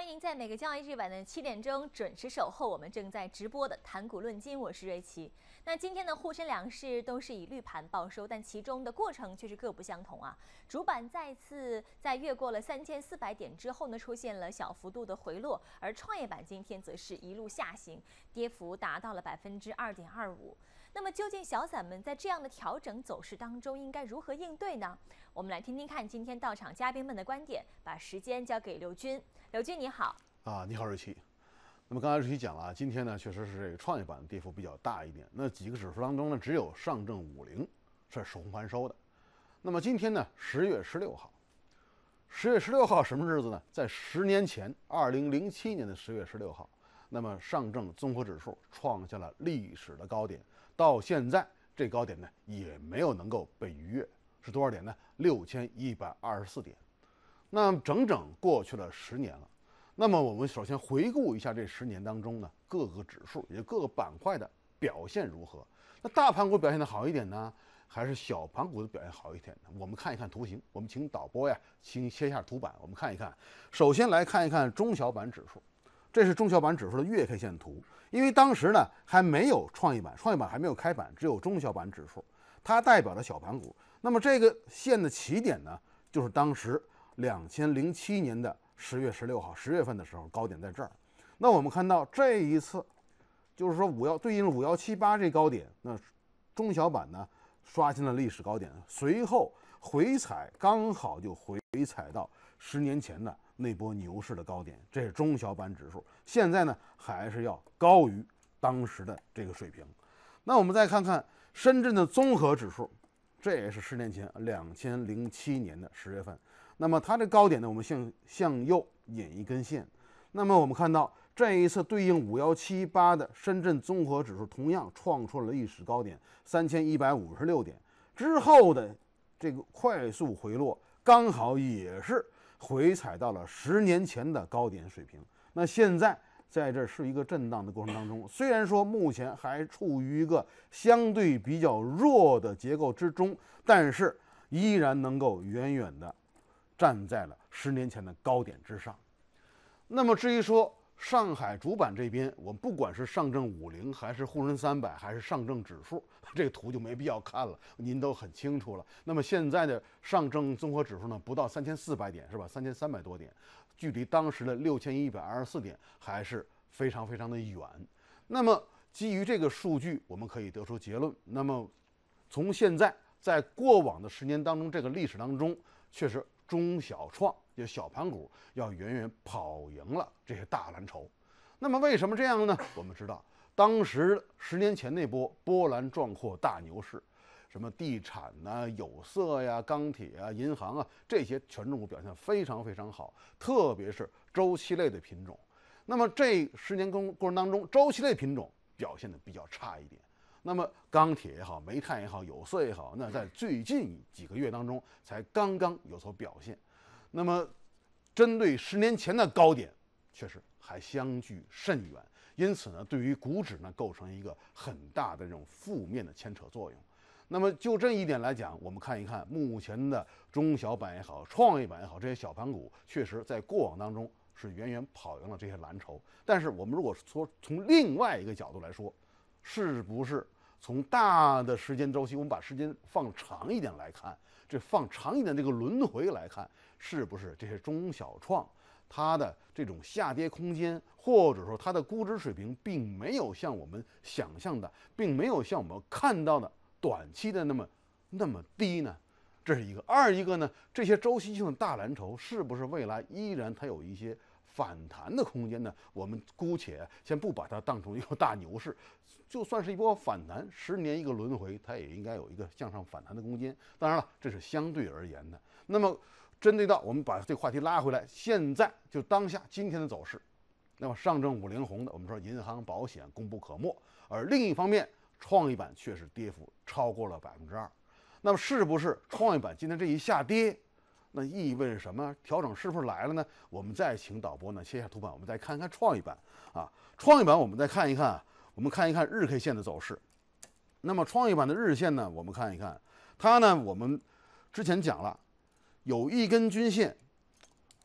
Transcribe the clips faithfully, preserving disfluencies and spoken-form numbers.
欢迎在每个交易日晚的七点钟准时守候我们正在直播的谈股论金，我是瑞奇。那今天的沪深两市都是以绿盘报收，但其中的过程却是各不相同啊。主板再次在越过了三千四百点之后呢，出现了小幅度的回落，而创业板今天则是一路下行，跌幅达到了百分之二点二五。那么究竟小散们在这样的调整走势当中应该如何应对呢？我们来听听看今天到场嘉宾们的观点，把时间交给刘军。刘军你好。 啊，你好瑞奇。那么刚才瑞奇讲了啊，今天呢确实是这个创业板跌幅比较大一点。那几个指数当中呢，只有上证五零是收红盘收的。那么今天呢，十月十六号，十月十六号什么日子呢？在十年前，二零零七年的十月十六号，那么上证综合指数创下了历史的高点，到现在这高点呢也没有能够被逾越，是多少点呢？六千一百二十四点。那整整过去了十年了。那么我们首先回顾一下这十年当中呢，各个指数也各个板块的表现如何？那大盘股表现的好一点呢，还是小盘股的表现好一点呢？我们看一看图形，我们请导播呀，请切一下图板，我们看一看。首先来看一看中小板指数，这是中小板指数的月 K 线图。因为当时呢还没有创业板，创业板还没有开板，只有中小板指数，它代表了小盘股。那么这个线的起点呢，就是当时两千零七年的十月十六号，十月份的时候，高点在这儿。那我们看到这一次，就是说五幺对应五幺七八这高点，那中小板呢刷新了历史高点，随后回踩，刚好就回踩到十年前的那波牛市的高点。这是中小板指数，现在呢还是要高于当时的这个水平。那我们再看看深圳的综合指数，这也是十年前两千零七年的十月份。那么它的高点呢，我们向向右引一根线。那么我们看到这一次对应五幺七八的深圳综合指数同样创出了历史高点三千一百五十六点，之后的这个快速回落，刚好也是回踩到了十年前的高点水平。那现在在这是一个震荡的过程当中，虽然说目前还处于一个相对比较弱的结构之中，但是依然能够远远的站在了十年前的高点之上。那么至于说上海主板这边，我们不管是上证五零还是沪深三百还是上证指数，这个图就没必要看了，您都很清楚了。那么现在的上证综合指数呢，不到三千四百点是吧？三千三百多点，距离当时的六千一百二十四点还是非常非常的远。那么基于这个数据，我们可以得出结论。那么从现在在过往的十年当中，这个历史当中，确实中小创就小盘股要远远跑赢了这些大蓝筹。那么为什么这样呢？我们知道当时十年前那波波澜壮阔大牛市，什么地产呐、啊、有色呀、钢铁啊、银行啊，这些权重股表现非常非常好，特别是周期类的品种。那么这十年过过程当中，周期类品种表现的比较差一点。那么钢铁也好，煤炭也好，有色也好，那在最近几个月当中才刚刚有所表现。那么针对十年前的高点，确实还相距甚远，因此呢，对于股指呢构成一个很大的这种负面的牵扯作用。那么就这一点来讲，我们看一看目前的中小板也好，创业板也好，这些小盘股确实在过往当中是远远跑赢了这些蓝筹。但是我们如果说从另外一个角度来说，是不是从大的时间周期，我们把时间放长一点来看，这放长一点这个轮回来看，是不是这些中小创它的这种下跌空间，或者说它的估值水平，并没有像我们想象的，并没有像我们看到的短期的那么那么低呢？这是一个。二一个呢，这些周期性的大蓝筹是不是未来依然它有一些反弹的空间呢？我们姑且先不把它当成一个大牛市，就算是一波反弹，十年一个轮回，它也应该有一个向上反弹的空间。当然了，这是相对而言的。那么针对到我们把这个话题拉回来，现在就当下今天的走势，那么上证五零红的，我们说银行保险功不可没，而另一方面，创业板确实跌幅超过了百分之二。那么是不是创业板今天这一下跌，那意味着什么？调整是不是来了呢？我们再请导播呢切一下图板，我们再看看创业板啊。创业板我们再看一看，我们看一看日 K 线的走势。那么创业板的日线呢，我们看一看，它呢，我们之前讲了，有一根均线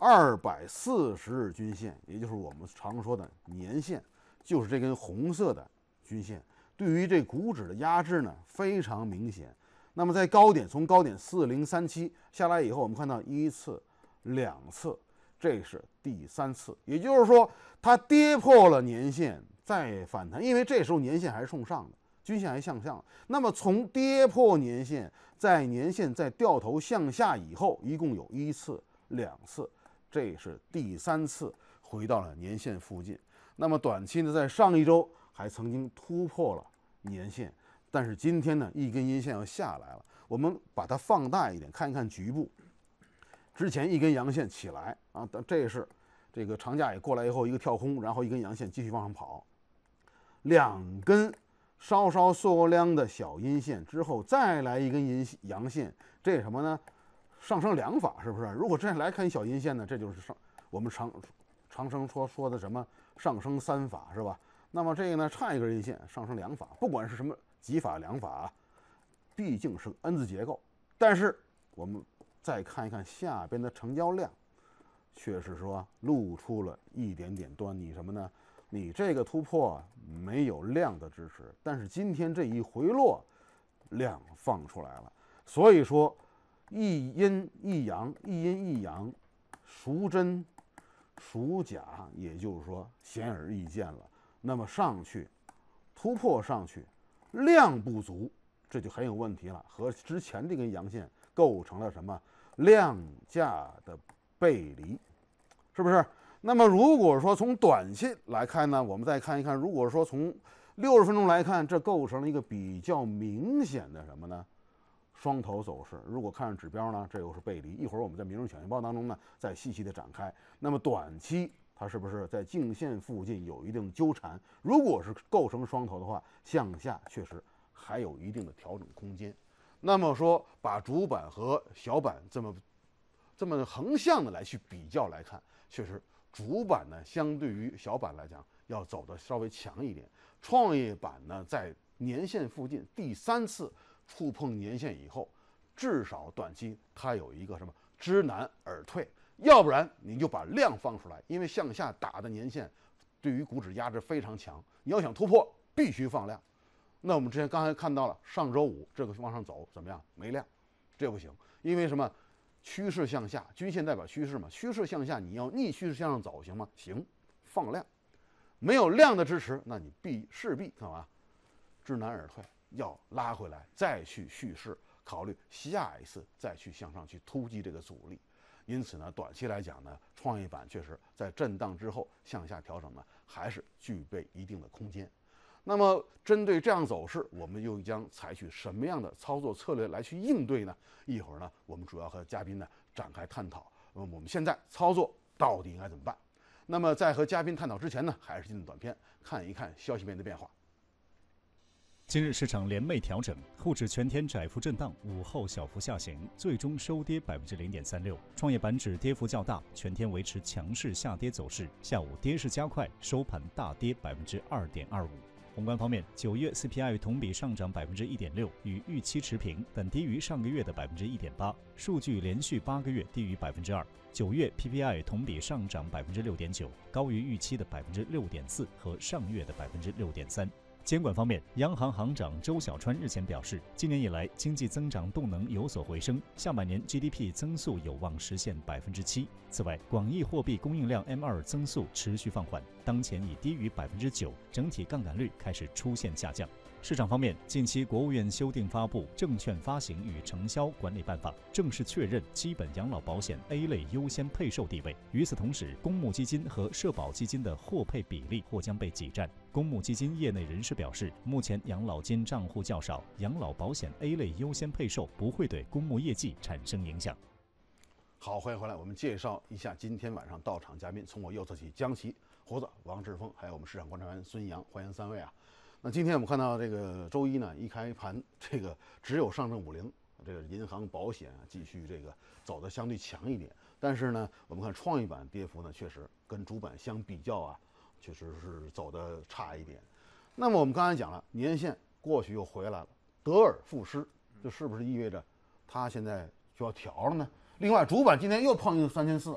二百四十日均线，也就是我们常说的年线，就是这根红色的均线，对于这股指的压制呢非常明显。那么在高点，从高点四零三七下来以后，我们看到一次、两次，这是第三次，也就是说它跌破了年线再反弹，因为这时候年线还是冲上的，均线还向上。那么从跌破年线，在年线再掉头向下以后，一共有一次、两次，这是第三次回到了年线附近。那么短期呢，在上一周还曾经突破了年线，但是今天呢，一根阴线要下来了。我们把它放大一点，看一看局部。之前一根阳线起来啊，这是这个长假也过来以后一个跳空，然后一根阳线继续往上跑，两根稍稍缩量的小阴线之后，再来一根阴阳线，这是什么呢？上升两法，是不是？如果这样来看小阴线呢，这就是上我们常常生说说的什么上升三法，是吧？那么这个呢，差一根阴线，上升两法，不管是什么几法两法啊，毕竟是 N 字结构。但是我们再看一看下边的成交量，确实说露出了一点点端倪，什么呢？你这个突破没有量的支持，但是今天这一回落，量放出来了。所以说，一阴一阳，一阴一阳，孰真孰假，也就是说显而易见了。那么上去突破上去，量不足，这就很有问题了，和之前这根阳线构成了什么量价的背离，是不是？那么如果说从短期来看呢，我们再看一看，如果说从六十分钟来看，这构成了一个比较明显的什么呢？双头走势。如果看上指标呢，这又是背离。一会儿我们在民众抢先报当中呢，再细细的展开。那么短期它是不是在颈线附近有一定纠缠？如果是构成双头的话，向下确实还有一定的调整空间。那么说，把主板和小板这么这么横向的来去比较来看，确实主板呢相对于小板来讲要走的稍微强一点。创业板呢在年线附近第三次触碰年线以后，至少短期它有一个什么知难而退，要不然你就把量放出来，因为向下打的年线对于股指压制非常强，你要想突破必须放量。那我们之前刚才看到了，上周五这个往上走怎么样？没量，这不行，因为什么？趋势向下，均线代表趋势嘛，趋势向下，你要逆趋势向上走，行吗？行，放量。没有量的支持，那你必势必干嘛？知难而退，要拉回来，再去蓄势，考虑下一次再去向上去突击这个阻力。因此呢，短期来讲呢，创业板确实在震荡之后向下调整呢，还是具备一定的空间。那么针对这样走势，我们又将采取什么样的操作策略来去应对呢？一会儿呢，我们主要和嘉宾呢展开探讨。那么我们现在操作到底应该怎么办？那么在和嘉宾探讨之前呢，还是进入短片，看一看消息面的变化。 今日市场连袂调整，沪指全天窄幅震荡，午后小幅下行，最终收跌百分之零点三六。创业板指跌幅较大，全天维持强势下跌走势，下午跌势加快，收盘大跌百分之二点二五。宏观方面，九月 C P I 同比上涨百分之一点六，与预期持平，但低于上个月的百分之一点八，数据连续八个月低于百分之二。九月 P P I 同比上涨百分之六点九，高于预期的百分之六点四和上月的百分之六点三。监管方面，央行行长周小川日前表示，今年以来经济增长动能有所回升，下半年 G D P 增速有望实现百分之七。此外，广义货币供应量 M 二 增速持续放缓，当前已低于百分之九，整体杠杆率开始出现下降。市场方面，近期国务院修订发布《证券发行与承销管理办法》，正式确认基本养老保险 A 类优先配售地位。与此同时，公募基金和社保基金的获配比例或将被挤占。公募基金业内人士表示，目前养老金账户较少，养老保险 A 类优先配售不会对公募业绩产生影响。 好，欢迎回来，我们介绍一下今天晚上到场嘉宾。从我右侧起，江奇、胡子、王志峰，还有我们市场观察员孙阳，欢迎三位啊。那今天我们看到这个周一呢，一开盘这个只有上证五零，这个银行、保险啊继续这个走得相对强一点。但是呢，我们看创业板跌幅呢，确实跟主板相比较啊，确实是走得差一点。那么我们刚才讲了，年线过去又回来了，得而复失，这是不是意味着它现在就要调了呢？另外，主板今天又碰一个三千四，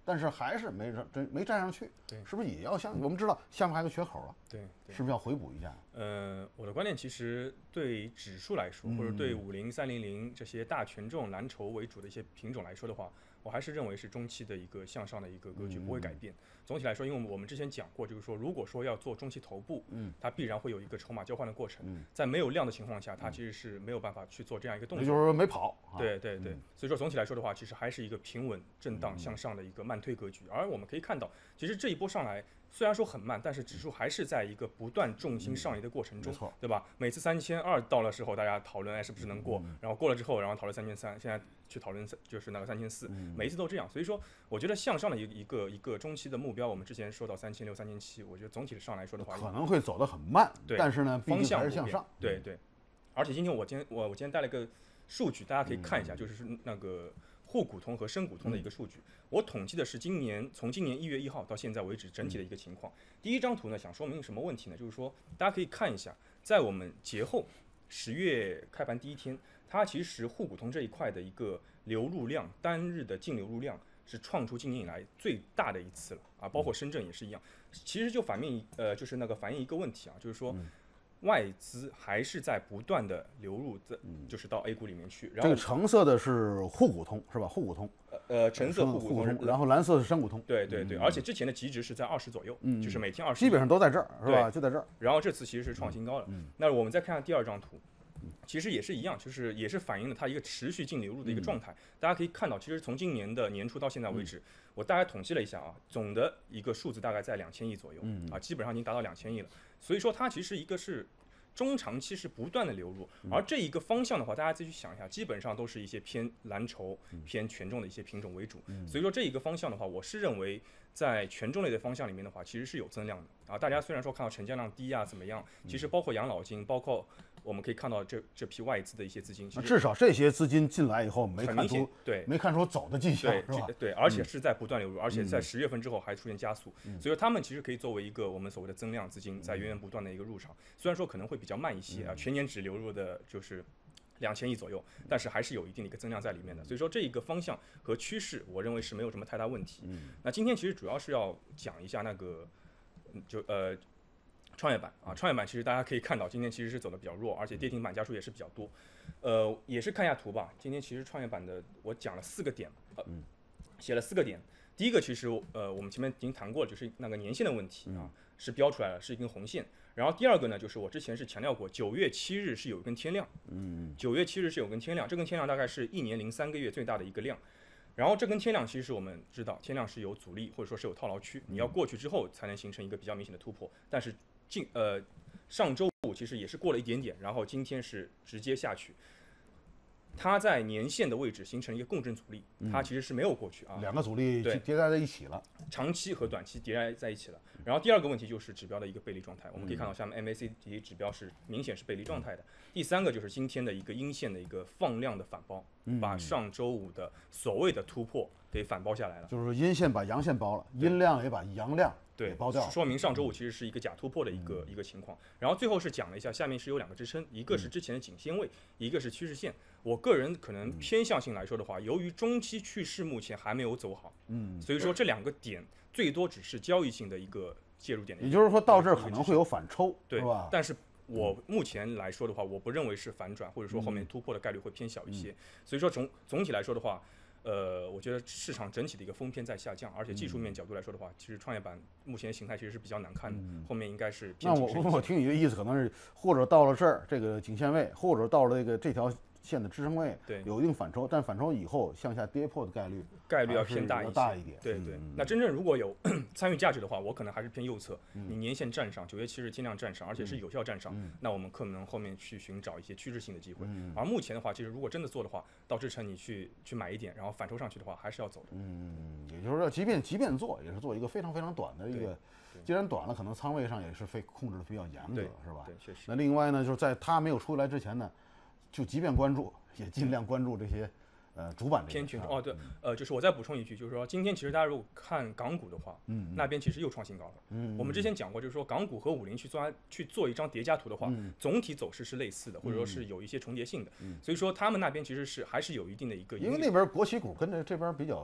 但是还是没真没站上去， 对， 是不是也要像我们知道下面还有个缺口了？ 对，对是不是要回补一下？ 呃，我的观点其实对指数来说，或者对五零、三零零这些大权重蓝筹为主的一些品种来说的话，我还是认为是中期的一个向上的一个格局不会改变。总体来说，因为我们之前讲过，就是说，如果说要做中期头部，嗯，它必然会有一个筹码交换的过程，嗯，在没有量的情况下，它其实是没有办法去做这样一个动作， 也就是说没跑。 对对对，所以说总体来说的话，其实还是一个平稳震荡向上的一个慢推格局。而我们可以看到，其实这一波上来虽然说很慢，但是指数还是在一个不断重心上移的过程中， 嗯、 对吧？每次三千二到了时候，大家讨论哎是不是能过，然后过了之后，然后讨论三千三，现在去讨论就是那个三千四，每一次都这样。所以说，我觉得向上的一个一个一个中期的目标，我们之前说到三千六、三千七，我觉得总体上来说的话， 可能会走得很慢， 对， 但是呢，毕竟还是向上。 对对。而且今天我今天我我今天带了个数据，大家可以看一下，就是那个沪股通和深股通的一个数据。我统计的是今年从今年一月一号到现在为止整体的一个情况。第一张图呢，想说明什么问题呢？就是说大家可以看一下，在我们节后十月开盘第一天，它其实沪股通这一块的一个流入量，单日的净流入量是创出今年以来最大的一次了啊，包括深圳也是一样。其实就反映呃就是那个反映一个问题啊，就是说。外资还是在不断的流入，就是到 A 股里面去。然后这个橙色的是沪股通是吧？沪股通， 呃，橙色沪股通， 然后蓝色是深股通。 对对对，而且之前的极值是在二十左右，嗯、就是每天二十， 基本上都在这儿是吧？就在这儿。 然后这次其实是创新高了。嗯、那我们再看看第二张图，其实也是一样，就是也是反映了它一个持续净流入的一个状态。嗯、大家可以看到，其实从今年的年初到现在为止，嗯、我大概统计了一下啊，总的一个数字大概在两千亿左右，嗯、啊，基本上已经达到两千亿了。所以说它其实一个是中长期是不断的流入，而这一个方向的话，大家自己去想一下，基本上都是一些偏蓝筹、偏权重的一些品种为主。所以说这一个方向的话，我是认为在权重类的方向里面的话，其实是有增量的啊。大家虽然说看到成交量低啊怎么样，其实包括养老金，包括我们可以看到这这批外资的一些资金， 至少这些资金进来以后没看出对没看出走的迹象， 对是吧？ 对，而且是在不断流入，而且在十月份之后还出现加速，所以说他们其实可以作为一个我们所谓的增量资金，在源源不断的一个入场。虽然说可能会比较慢一些啊，全年只流入的就是两千亿左右，但是还是有一定的一个增量在里面的。所以说这一个方向和趋势，我认为是没有什么太大问题。那今天其实主要是要讲一下那个就呃。创业板啊，创业板其实大家可以看到，今天其实是走的比较弱，而且跌停板家数也是比较多。呃，也是看一下图吧。今天其实创业板的我讲了四个点，呃，写了四个点。第一个其实呃我们前面已经谈过了，就是那个年线的问题啊，是标出来了，是一根红线。然后第二个呢，就是我之前是强调过，九月七日是有一根天量，嗯，九月七日是有根天量，这根天量大概是一年零三个月最大的一个量。然后这根天量其实我们知道，天量是有阻力或者说是有套牢区，你要过去之后才能形成一个比较明显的突破，但是。近呃，上周五其实也是过了一点点，然后今天是直接下去。它在年线的位置形成一个共振阻力，它其实是没有过去啊， 两个阻力叠加在一起了， 长期和短期叠加在一起了。然后第二个问题就是指标的一个背离状态，我们可以看到下面 M A C D 指标是明显是背离状态的。第三个就是今天的一个阴线的一个放量的反包，把上周五的所谓的突破给反包下来了， 就是阴线把阳线包了，阴量也把阳量对包掉了， 说明上周五其实是一个假突破的一个、嗯、一个情况。然后最后是讲了一下，下面是有两个支撑，一个是之前的颈线位，一个是趋势线。我个人可能偏向性来说的话，由于中期趋势目前还没有走好，嗯，所以说这两个点最多只是交易性的一个介入点的， 也就是说到这儿可能会有反抽， 对是吧？ 但是我目前来说的话，我不认为是反转，或者说后面突破的概率会偏小一些。嗯、所以说总总体来说的话。呃，我觉得市场整体的一个风偏在下降，而且技术面角度来说的话，其实创业板目前形态其实是比较难看的，嗯、后面应该是偏那我我听你的意思，可能是或者到了这儿这个颈线位，或者到了这个这条线的支撑位， 对， 有一定反抽，但反抽以后向下跌破的概率概率要偏大一些， 大一点。 对对。 嗯、 那真正如果有参与价值的话，我可能还是偏右侧。嗯、你年线站上，九月七日尽量站上，而且是有效站上，嗯、那我们可能后面去寻找一些趋势性的机会。嗯、而目前的话，其实如果真的做的话，到支撑你去去买一点，然后反抽上去的话，还是要走的。 嗯，也就是说，即便即便做，也是做一个非常非常短的一个。既然短了，可能仓位上也是非控制的比较严格，是吧？ 对，确实。 那另外呢，就是在它没有出来之前呢，就即便关注，也尽量关注这些，呃，主板偏权重。哦，对，呃，就是我再补充一句，就是说今天其实大家如果看港股的话，嗯，那边其实又创新高了。嗯，我们之前讲过，就是说港股和五零去做去做一张叠加图的话，嗯、总体走势是类似的，或者说是有一些重叠性的。嗯，所以说他们那边其实是还是有一定的一个， 因为那边国企股跟着这边比较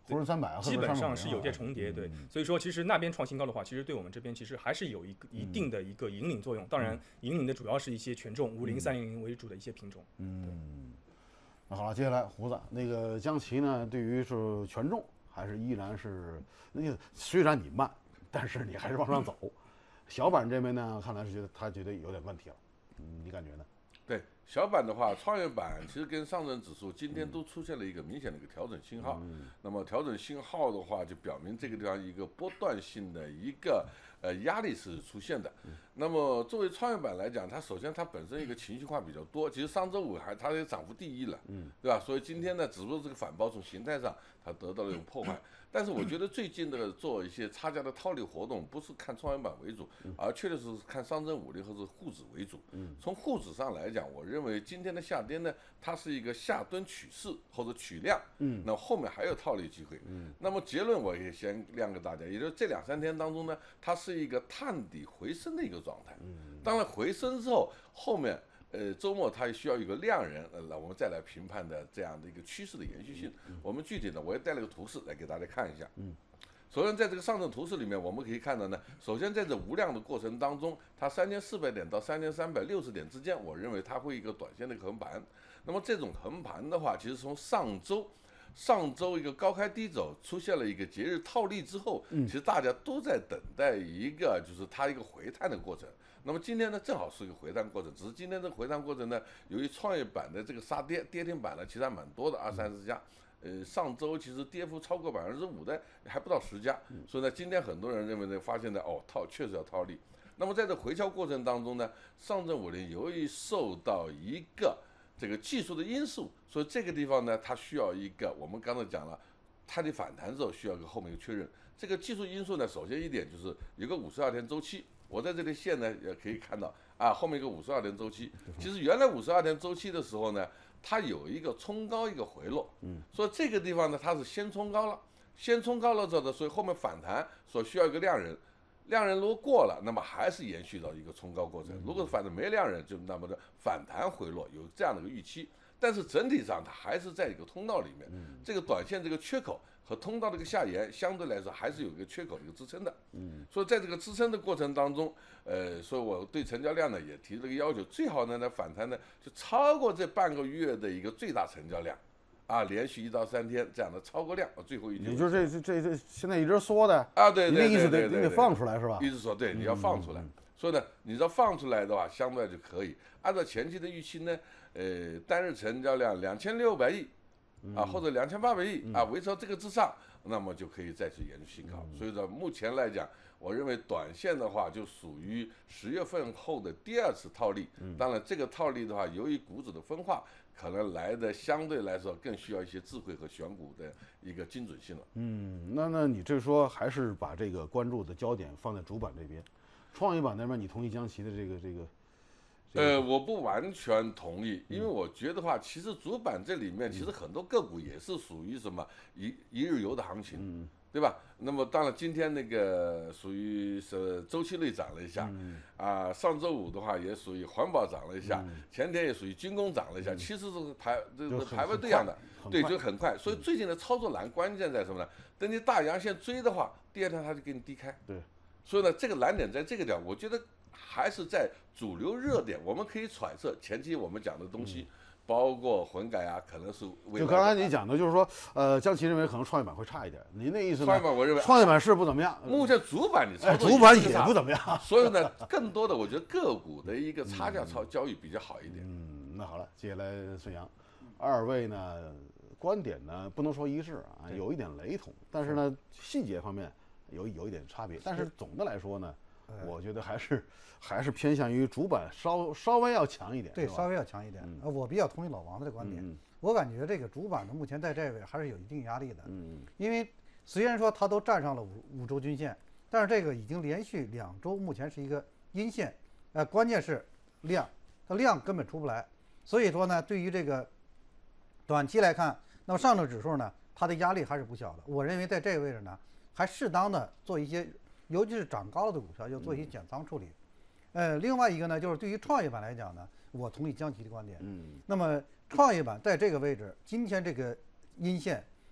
沪深三百基本上是有些重叠，对，所以说其实那边创新高的话，其实对我们这边其实还是有一个一定的一个引领作用。当然，引领的主要是一些权重五零、三零零为主的一些品种。 嗯，那好了，接下来胡子，那个江奇呢，对于是权重还是依然是那个，虽然你慢，但是你还是往上走。小板这边呢，看来是觉得他觉得有点问题了，嗯，你感觉呢？ 对小板的话，创业板其实跟上证指数今天都出现了一个明显的一个调整信号。嗯、那么调整信号的话，就表明这个地方一个波段性的一个呃压力是出现的。嗯、那么作为创业板来讲，它首先它本身一个情绪化比较多，其实上周五还它也涨幅第一了，嗯，对吧？所以今天呢，只不过这个反包从形态上它得到了一种破坏。但是我觉得最近的做一些差价的套利活动，不是看创业板为主，而确实是看上证五零或者沪指为主。从沪指上来讲，我认为今天的下跌呢，它是一个下蹲取势或者取量，嗯，那后面还有套利机会。嗯，那么结论我也先亮给大家，也就是这两三天当中呢，它是一个探底回升的一个状态。嗯，当然回升之后，后面。呃，周末它需要一个量人，呃，我们再来评判的这样的一个趋势的延续性。嗯、我们具体的，我也带了个图示来给大家看一下。嗯，首先在这个上证图示里面，我们可以看到呢，首先在这无量的过程当中，它三千四百点到三千三百六十点之间，我认为它会一个短线的一个横盘。那么这种横盘的话，其实从上周。上周一个高开低走，出现了一个节日套利之后，其实大家都在等待一个就是它一个回探的过程。那么今天呢，正好是一个回探过程，只是今天这个回探过程呢，由于创业板的这个杀跌，跌停板呢其实还蛮多的，二三十家。呃，上周其实跌幅超过百分之五的还不到十家，所以呢，今天很多人认为呢，发现呢，哦，套确实要套利。那么在这回调过程当中呢，上证五零由于受到一个这个技术的因素，所以这个地方呢，它需要一个我们刚才讲了，它的反弹之后需要一个后面一个确认。这个技术因素呢，首先一点就是有个五十二天周期，我在这里线呢也可以看到啊，后面一个五十二天周期。其实原来五十二天周期的时候呢，它有一个冲高一个回落，嗯，所以这个地方呢，它是先冲高了，先冲高了之后呢，所以后面反弹所需要一个量人。量人如果过了，那么还是延续到一个冲高过程。如果反正没量人，就那么的反弹回落，有这样的一个预期。但是整体上它还是在一个通道里面，这个短线这个缺口和通道的一个下沿，相对来说还是有一个缺口的一个支撑的。嗯，所以在这个支撑的过程当中，呃，所以我对成交量呢也提了一个要求，最好呢呢反弹呢就超过这半个月的一个最大成交量。啊，连续一到三天这样的超过量，最后一句， 也就是这这这现在一直缩的啊，对对对对对， 你的意思得你得放出来是吧？ 一直说对，你要放出来。所以呢，你要放出来的话，相对就可以按照前期的预期呢，呃，单日成交量两千六百亿啊，或者两千八百亿啊，维持到这个之上，那么就可以再去研究新高。所以说目前来讲，我认为短线的话就属于十月份后的第二次套利。当然，这个套利的话，由于股指的分化。可能来的相对来说更需要一些智慧和选股的一个精准性了。 嗯，那那你这说还是把这个关注的焦点放在主板这边，创业板那边你同意江奇的这个这个？ 这个、呃，我不完全同意，因为我觉得话，其实主板这里面其实很多个股也是属于什么一一日游的行情。嗯。对吧？那么当然，今天那个属于是周期类涨了一下，嗯、啊，上周五的话也属于环保涨了一下，嗯、前天也属于军工涨了一下，嗯、其实是排这个排位这样的，对，就很快。所以最近的操作难关键在什么呢？等你大阳线追的话，第二天它就给你低开。 对， 所以呢，这个难点在这个点，我觉得还是在主流热点，我们可以揣测前期我们讲的东西。嗯包括混改啊，可能是就刚才你讲的，就是说，呃，江奇认为可能创业板会差一点，您的意思呢？ 创业板我认为创业板是不怎么样， 目前主板你操作、 哎、主板也不怎么样， 所以呢，更多的我觉得个股的一个差价操交易比较好一点。 嗯，那好了，接下来孙杨，二位呢观点呢不能说一致啊，有一点雷同，但是呢细节方面有有一点差别，但是总的来说呢。我觉得还是还是偏向于主板稍稍微要强一点， 对，稍微要强一点。呃，我比较同意老王的观点，我感觉这个主板呢，目前在这位还是有一定压力的。嗯，因为虽然说它都站上了五五周均线，但是这个已经连续两周，目前是一个阴线。呃，关键是量，它量根本出不来。所以说呢，对于这个短期来看，那么上证指数呢，它的压力还是不小的。我认为在这个位置呢，还适当的做一些。尤其是涨高了的股票，要做一些减仓处理。呃，另外一个呢，就是对于创业板来讲呢，我同意江奇的观点。嗯。那么创业板在这个位置，今天这个阴线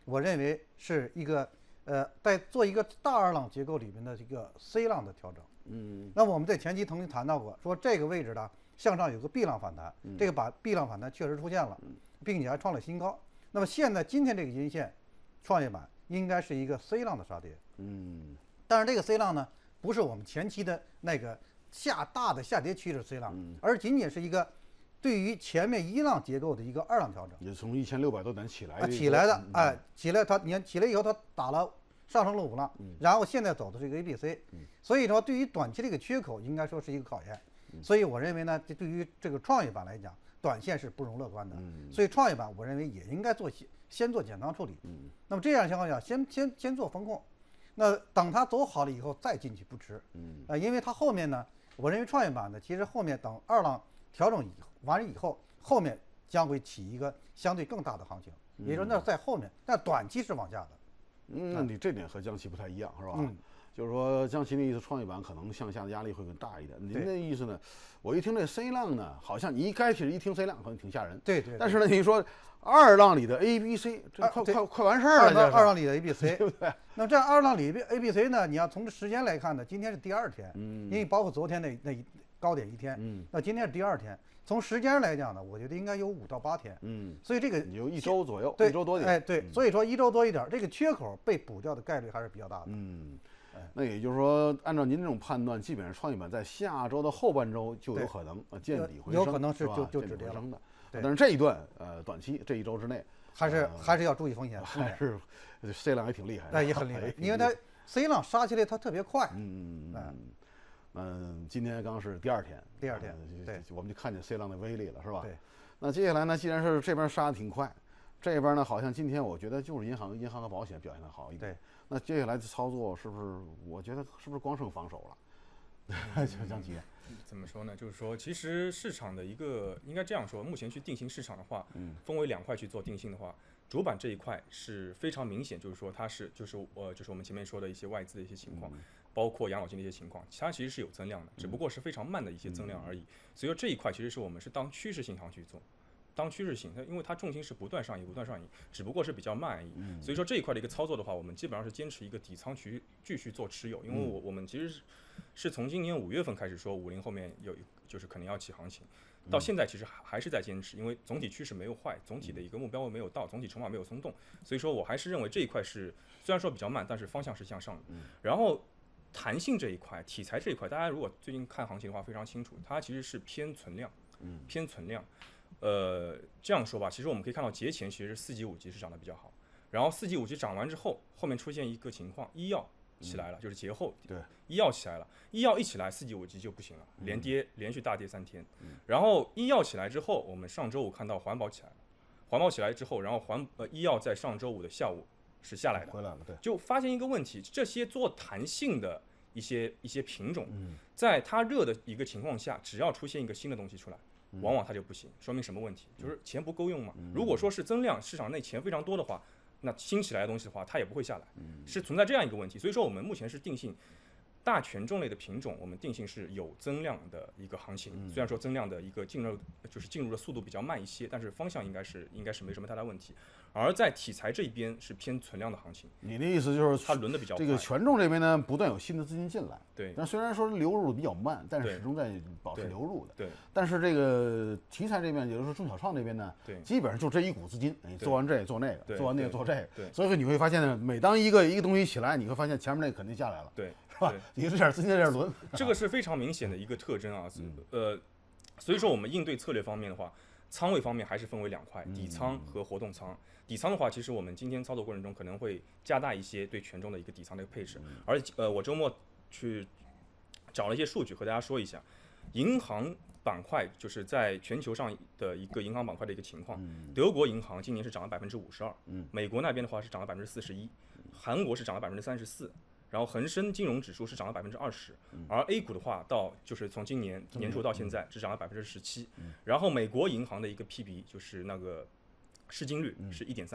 我认为是一个呃，在做一个大二浪结构里面的这个 C 浪的调整。 嗯， 那么我们在前期曾经谈到过，说这个位置呢向上有个 B 浪反弹，这个把 B 浪反弹确实出现了，并且还创了新高。那么现在今天这个阴线，创业板应该是一个 C 浪的杀跌。 嗯， 但是这个 C 浪呢，不是我们前期的那个下大的下跌趋势 C 浪，而仅仅是一个对于前面一浪结构的一个二浪调整。 也从一千六百多点起来啊，起来的，哎，起来它你看起来以后它打了上升了五浪，然后现在走的是一个 A B C，所以说对于短期这个缺口应该说是一个考验。所以我认为呢，这对于这个创业板来讲，短线是不容乐观的。所以创业板我认为也应该做先先做减仓处理。那么这样情况下，先先先做风控，那等它走好了以后再进去不迟。嗯，啊，因为它后面呢，我认为创业板呢，其实后面等二浪调整以完了以后，后面将会起一个相对更大的行情，也就是说那在后面，但短期是往下的。 嗯，那你这点和江西不太一样，是吧？ 嗯， 就是说江西的意思，创业板可能向下的压力会更大一点。您的意思呢？我一听这 C 浪呢，好像你一开始一听 C 浪可能挺吓人， 对 对, 对。 但是呢，你说二浪里的 A B C， 这快、啊、快快完事儿了， 二浪里的 A B C， 对不对？ 那么这二浪里的 A B C 呢，你要从时间来看呢，今天是第二天， 嗯， 因为包括昨天那那高点一天，嗯，那今天是第二天。从时间来讲呢，我觉得应该有五到八天， 嗯， 所以这个有一周左右， 对， 一周多点， 哎，对，所以说一周多一点，这个缺口被补掉的概率还是比较大的， 嗯，那也就是说，按照您这种判断，基本上创业板在下周的后半周就有可能呃见底回升， 有可能是就就止跌了的，但是这一段呃短期这一周之内， 还是还是要注意风险， 还是 C 浪也挺厉害的， 哎，也很厉害，因为它 C 浪杀起来它特别快， 嗯嗯。嗯，今天刚是第二天， 第二天，对， 我们就看见 C 浪的威力了，是吧？ 对。 那接下来呢，既然是这边杀的挺快，这边呢好像今天我觉得就是银行、银行和保险表现的好一点。 对。 那接下来的操作是不是？我觉得是不是光剩防守了？江奇。 怎么说呢？就是说，其实市场的一个应该这样说，目前去定型市场的话，嗯，分为两块去做定性的话，主板这一块是非常明显，就是说它是就是呃就是我们前面说的一些外资的一些情况。嗯，包括养老金的一些情况，它其实是有增量的，只不过是非常慢的一些增量而已。所以说这一块其实是我们是当趋势性上去做，当趋势性，它因为它重心是不断上移、不断上移，只不过是比较慢而已。所以说这一块的一个操作的话，我们基本上是坚持一个底仓去继续做持有，因为我我们其实是是从今年五月份开始说五零后面有就是可能要起行情，到现在其实还是在坚持，因为总体趋势没有坏，总体的一个目标没有到，总体筹码没有松动，所以说我还是认为这一块是虽然说比较慢，但是方向是向上的。然后弹性这一块，题材这一块，大家如果最近看行情的话非常清楚，它其实是偏存量，嗯，偏存量。呃，这样说吧，其实我们可以看到节前其实四级、五级是涨得比较好，然后四级、五级涨完之后，后面出现一个情况，医药起来了，嗯、就是节后， 对， 医药起来了，医药一起来，四级、五级就不行了，连跌，嗯、连续大跌三天。嗯、然后医药起来之后，我们上周五看到环保起来了，环保起来之后，然后环呃医药在上周五的下午是下来的， 回来了，对， 就发现一个问题，这些做弹性的一些一些品种，在它热的一个情况下，只要出现一个新的东西出来，往往它就不行，说明什么问题？就是钱不够用嘛。如果说是增量，市场内钱非常多的话，那新起来的东西的话，它也不会下来，是存在这样一个问题。所以说我们目前是定性大权重类的品种，我们定性是有增量的一个行情。虽然说增量的一个进入就是进入的速度比较慢一些，但是方向应该是应该是没什么太大问题。而在题材这一边是偏存量的行情。 你的意思就是它轮的比较快， 这个权重这边呢，不断有新的资金进来。 对。 但虽然说流入比较慢，但是始终在保持流入的。 对。 但是这个题材这边，也就是说中小创这边呢， 对， 基本上就这一股资金，你做完这做那个，做完那个做这个。 对。 所以说你会发现呢，每当一个一个东西起来，你会发现前面那个肯定下来了。 对。 是吧？你这点资金在这轮。 这个是非常明显的一个特征啊。呃，所以说我们应对策略方面的话，仓位方面还是分为两块，底仓和活动仓。底仓的话，其实我们今天操作过程中可能会加大一些对权重的一个底仓的一个配置。而呃，我周末去找了一些数据和大家说一下，银行板块就是在全球上的一个银行板块的一个情况。德国银行今年是涨了百分之五十二，美国那边的话是涨了百分之四十一，韩国是涨了百分之三十四。然后恒生金融指数是涨了百分之二十，而 A 股的话，到就是从今年年初到现在只涨了百分之十七。然后美国银行的一个 P B 就是那个市净率是一点三倍，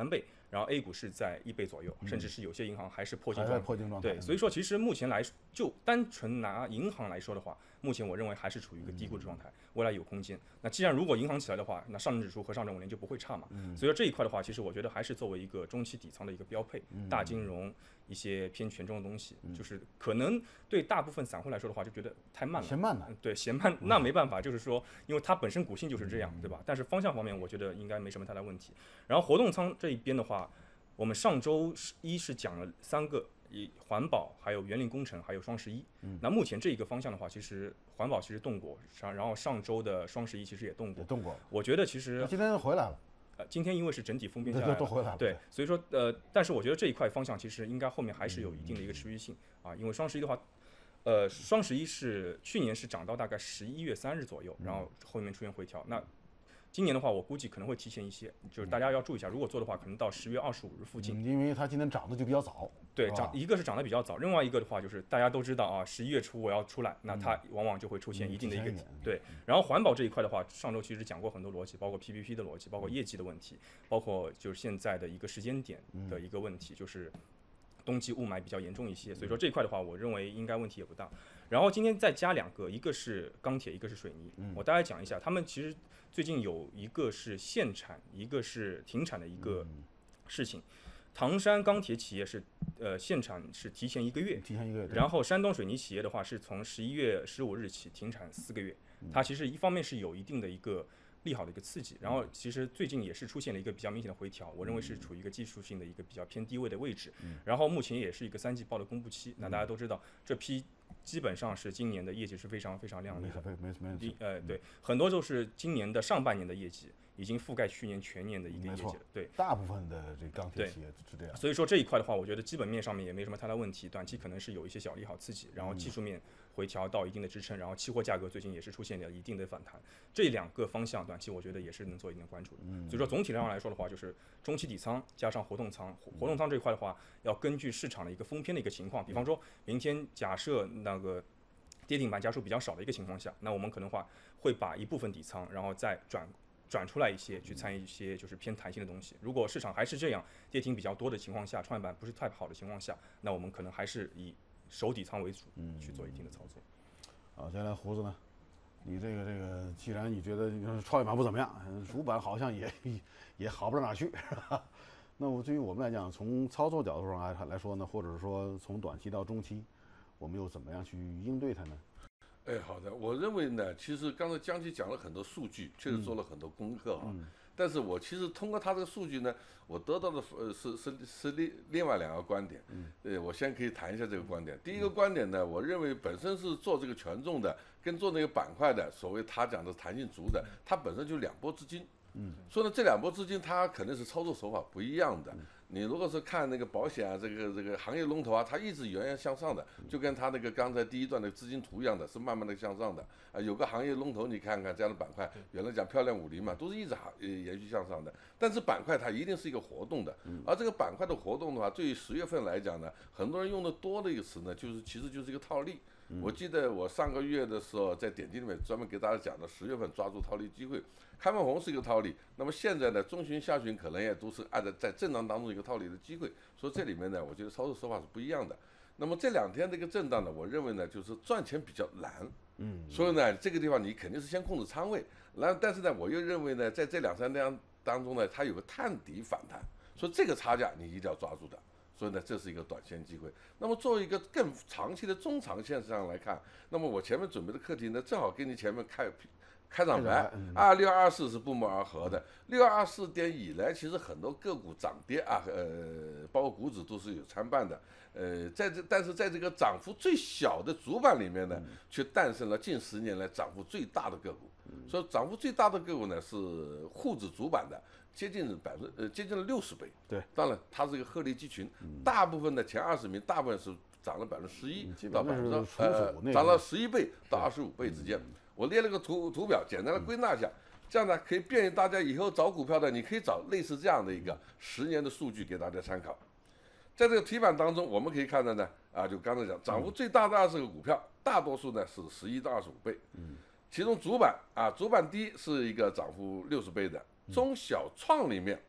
然后 A 股是在一倍左右，甚至是有些银行还是破净还状态。 在破净状态。 对，所以说其实目前来就单纯拿银行来说的话，目前我认为还是处于一个低估的状态，未来有空间。那既然如果银行起来的话，那上证指数和上证五零就不会差嘛。所以说这一块的话，其实我觉得还是作为一个中期底仓的一个标配，大金融一些偏权重的东西，就是可能对大部分散户来说的话，就觉得太慢了， 嫌慢了。 对，嫌慢，那没办法，就是说，因为它本身股性就是这样，对吧？但是方向方面，我觉得应该没什么太大问题。然后活动仓这一边的话，我们上周一是讲了三个，以环保、还有园林工程、还有双十一。嗯，那目前这一个方向的话，其实环保其实动过，然后上周的双十一其实也动过。 也动过。 我觉得其实今天回来了。 呃，今天因为是整体封边下来了， 都回来了。 对，所以说呃，但是我觉得这一块方向其实应该后面还是有一定的一个持续性啊，因为双十一的话。呃，双十一是去年是涨到大概十一月三日左右，然后后面出现回调。那今年的话，我估计可能会提前一些，就是大家要注意一下，如果做的话，可能到十月二十五日附近。 嗯、因为它今天涨得就比较早。 对，涨一个是涨得比较早，另外一个的话就是大家都知道啊，十一月初我要出来，那它往往就会出现一定的一个、 嗯、 对。然后环保这一块的话，上周其实讲过很多逻辑，包括 P P P 的逻辑，包括业绩的问题，包括就是现在的一个时间点的一个问题，就是冬季雾霾比较严重一些，所以说这一块的话，我认为应该问题也不大。然后今天再加两个，一个是钢铁，一个是水泥。我大概讲一下，他们其实最近有一个是限产，一个是停产的一个事情。唐山钢铁企业是呃限产是提前一个月， 提前一个月。 然后山东水泥企业的话是从十一月十五日起停产四个月。它其实一方面是有一定的一个利好的一个刺激，然后其实最近也是出现了一个比较明显的回调，我认为是处于一个技术性的一个比较偏低位的位置。然后目前也是一个三季报的公布期，那大家都知道这批基本上是今年的业绩是非常非常亮丽的， 没没没呃对，很多都是今年的上半年的业绩已经覆盖去年全年的一个业绩了，对， 大部分的这钢铁企业是这样。 所以说这一块的话，我觉得基本面上面也没什么太大问题，短期可能是有一些小利好刺激，然后技术面回调到一定的支撑，然后期货价格最近也是出现了一定的反弹，这两个方向短期我觉得也是能做一定的关注的。嗯、所以说总体上来说的话，就是中期底仓加上活动仓，活动仓这一块的话，要根据市场的一个封篇的一个情况，比方说明天假设那个跌停板家数比较少的一个情况下，那我们可能话会把一部分底仓，然后再转转出来一些，去参与一些就是偏弹性的东西。如果市场还是这样跌停比较多的情况下，创业板不是太好的情况下，那我们可能还是以守底仓为主，去做一定的操作。 好，接下来胡子呢？你这个这个，既然你觉得创业板不怎么样，主板好像也也好不到哪去，是吧？那我对于我们来讲，从操作角度上来来说呢，或者说从短期到中期，我们又怎么样去应对它呢？ 哎，好的，我认为呢，其实刚才江奇讲了很多数据，确实做了很多功课啊。嗯、但是我其实通过他这个数据呢，我得到的呃是是是另另外两个观点。嗯，呃，我先可以谈一下这个观点。第一个观点呢，我认为本身是做这个权重的，跟做那个板块的，所谓他讲的弹性足的，它本身就两波资金。嗯，所以呢，这两波资金它肯定是操作手法不一样的。你如果是看那个保险啊，这个这个行业龙头啊，它一直源源向上的，就跟它那个刚才第一段的资金图一样的，是慢慢的向上的啊。有个行业龙头，你看看这样的板块，原来讲漂亮五零嘛，都是一直呃延续向上的。但是板块它一定是一个活动的，而这个板块的活动的话，对于十月份来讲呢，很多人用的多的一个词呢，就是其实就是一个套利。我记得我上个月的时候在点击里面专门给大家讲的，十月份抓住套利机会，开门红是一个套利，那么现在呢，中旬下旬可能也都是按照在震荡当中一个套利的机会，所以这里面呢，我觉得操作手法是不一样的。那么这两天这个震荡呢，我认为呢，就是赚钱比较难，嗯，所以呢，这个地方你肯定是先控制仓位，然后但是呢，我又认为呢，在这两三天当中呢，它有个探底反弹，所以这个差价你一定要抓住的。所以呢，这是一个短线机会。那么作为一个更长期的中长线上来看，那么我前面准备的课题呢，正好跟你前面开开场白啊，六二四是不谋而合的。六二四点以来，其实很多个股涨跌啊，呃，包括股指都是有参半的。呃，在这但是在这个涨幅最小的主板里面呢，却诞生了近十年来涨幅最大的个股。所以涨幅最大的个股呢是沪指主板的。接近百分呃接近了六十倍， 对， 当然它是一个鹤立鸡群，嗯、大部分的前二十名，大部分是涨了百分之十一到百分之呃涨了十一倍到二十五倍之间。嗯、我列了个图图表，简单的归纳一下，嗯、这样呢可以便于大家以后找股票的，你可以找类似这样的一个十年的数据给大家参考。在这个题板当中，我们可以看到呢，啊，就刚才讲，涨幅最大的二十个股票，大多数呢是十一到二十五倍，嗯，其中主板啊，主板低是一个涨幅六十倍的。中小创里面，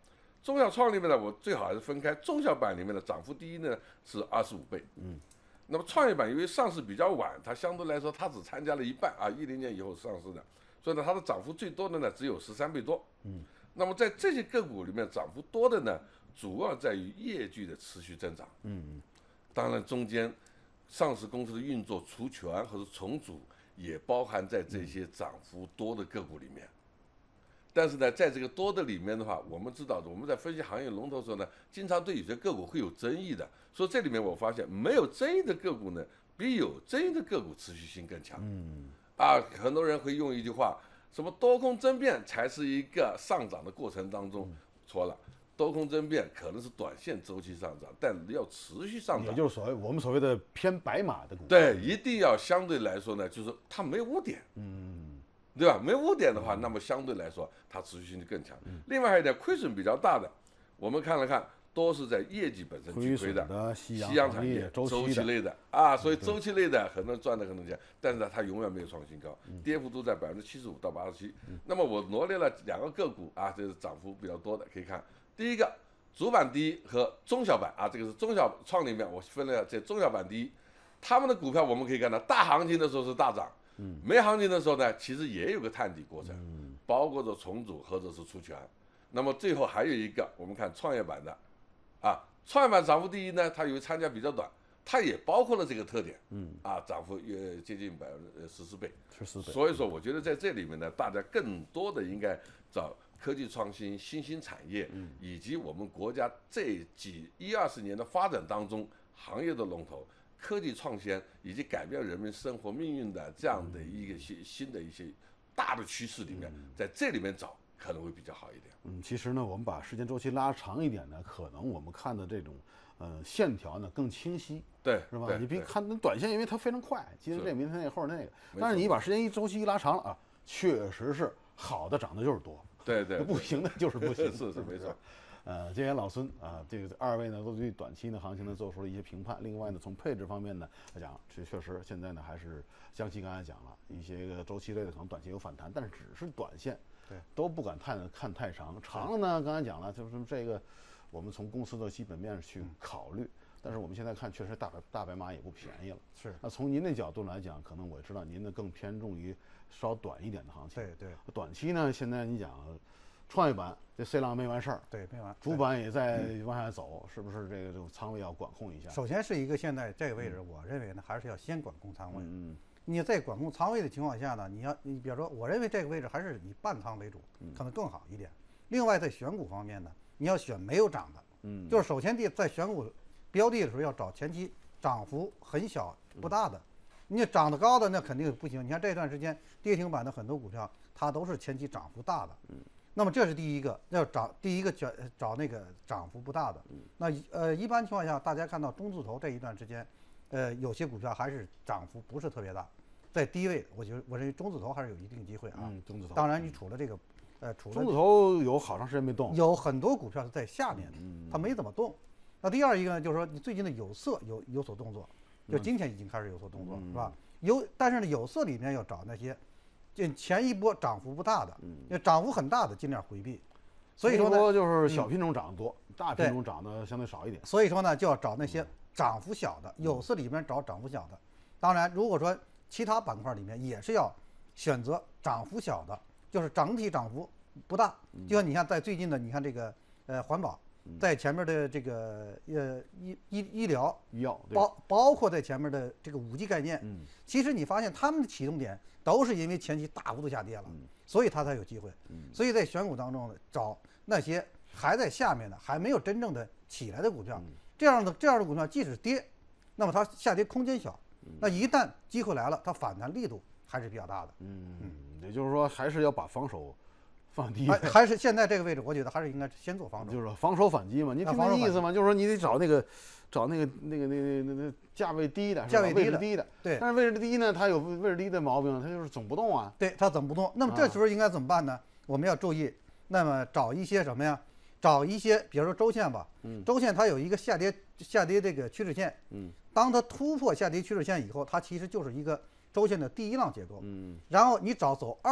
中小创里面呢，我最好还是分开，中小板里面的涨幅第一呢是二十五倍，嗯，那么创业板因为上市比较晚，它相对来说它只参加了一半啊，一零年以后上市的，所以呢它的涨幅最多的呢只有十三倍多，嗯，那么在这些个股里面涨幅多的呢，主要在于业绩的持续增长，嗯，当然中间上市公司的运作除权或者重组也包含在这些涨幅多的个股里面。但是呢，在这个多的里面的话，我们知道的，我们在分析行业龙头的时候呢，经常对有些个股会有争议的。所以这里面我发现，没有争议的个股呢，比有争议的个股持续性更强。嗯，啊，很多人会用一句话，什么多空争辩才是一个上涨的过程当中，错了。多空争辩可能是短线周期上涨，但要持续上涨， 也就是所谓我们所谓的偏白马的股。 对，一定要相对来说呢，就是它没有污点。嗯。对吧？没污点的话，那么相对来说它持续性就更强。嗯、另外还有一点亏损比较大的，我们看了看，都是在业绩本身巨亏的， 的夕阳产业、周期类的啊，所以周期类的很多人赚的很多钱，但是呢，它永远没有创新高，嗯、跌幅都在百分之七十五到八十七。那么我罗列了两个个股啊，这是涨幅比较多的，可以看第一个主板第一和中小板啊，这个是中小创里面我分了这中小板第一，他们的股票我们可以看到，大行情的时候是大涨。嗯，没行情的时候呢，其实也有个探底过程，嗯、包括着重组或者是出权。那么最后还有一个，我们看创业板的，啊，创业板涨幅第一呢，它由于参加比较短，它也包括了这个特点，嗯，啊，涨幅约接近百分之十四倍， 十四倍。 所以说，我觉得在这里面呢，大家更多的应该找科技创新、新兴产业，嗯、以及我们国家这几一二十年的发展当中行业的龙头。科技创新以及改变人们生活命运的这样的一个新新的一些大的趋势里面，在这里面找可能会比较好一点。 嗯，其实呢，我们把时间周期拉长一点呢，可能我们看的这种呃线条呢更清晰， 对， 是吧？你别看那短线，因为它非常快，今天这明天那后天那个，但是你把时间一周期一拉长了啊，确实是好的涨的就是多， 对对， 不行的就是不行， 是是没错。 呃，今天老孙啊，这个二位呢都对短期的行情呢做出了一些评判。另外呢，从配置方面呢来讲，这确实现在呢还是江西刚才讲了一些个周期类的可能短期有反弹，但是只是短线， 对， 都不敢看看太长。长了呢，刚才讲了，就是这个我们从公司的基本面去考虑。但是我们现在看，确实大白大白马也不便宜了。 是。 那从您的角度来讲，可能我知道您的更偏重于稍短一点的行情。 对对。 短期呢，现在你讲。创业板这 C 浪没完事儿， 对，没完。 主板也在往下走，是不是这个这种仓位要管控一下？ 首先是一个现在这个位置，我认为呢还是要先管控仓位。嗯，你在管控仓位的情况下呢，你要你比如说，我认为这个位置还是以半仓为主，可能更好一点。另外在选股方面呢，你要选没有涨的，嗯，就是首先第在选股标的的时候要找前期涨幅很小不大的，你涨得高的那肯定不行。你看这段时间跌停板的很多股票，它都是前期涨幅大的，嗯。那么这是第一个，要找第一个找找那个涨幅不大的。那呃一般情况下，大家看到中字头这一段时间，呃有些股票还是涨幅不是特别大，在低位，我觉得我认为中字头还是有一定机会啊。 嗯，中字头。 当然，你除了这个，呃，除了中字头有好长时间没动， 有很多股票是在下面的，它没怎么动。那第二一个呢，就是说你最近的有色有有所动作，就今天已经开始有所动作，是吧？有，但是呢，有色里面要找那些。就前一波涨幅不大的，嗯，涨幅很大的尽量回避。所以说呢， 就是小品种涨得多，嗯、大品种涨得相对少一点。 所以说呢，就要找那些涨幅小的，有色里面找涨幅小的。当然，如果说其他板块里面也是要选择涨幅小的，就是整体涨幅不大。就像你看，在最近的，你看这个呃环保，在前面的这个呃医医医疗医药， 包包括在前面的这个五 G 概念，嗯，其实你发现他们的启动点。都是因为前期大幅度下跌了，所以它才有机会。所以在选股当中呢，找那些还在下面的、还没有真正的起来的股票，这样的这样的股票即使跌，那么它下跌空间小，那一旦机会来了，它反弹力度还是比较大的。 嗯，也就是说还是要把防守放低。 还还是现在这个位置，我觉得还是应该先做防守， 就是防守反击嘛。你听那意思吗？就是说你得找那个。找那个那个那个那个价位低的， 价位低的，低的， 对。 但是位置低呢，它有位置低的毛病，它就是总不动啊。 对，它总不动。那么这时候应该怎么办呢？我们要注意，那么找一些什么呀？找一些，比如说周线吧，嗯，周线它有一个下跌下跌这个趋势线，嗯，当它突破下跌趋势线以后，它其实就是一个周线的第一浪结构，嗯，然后你找走二浪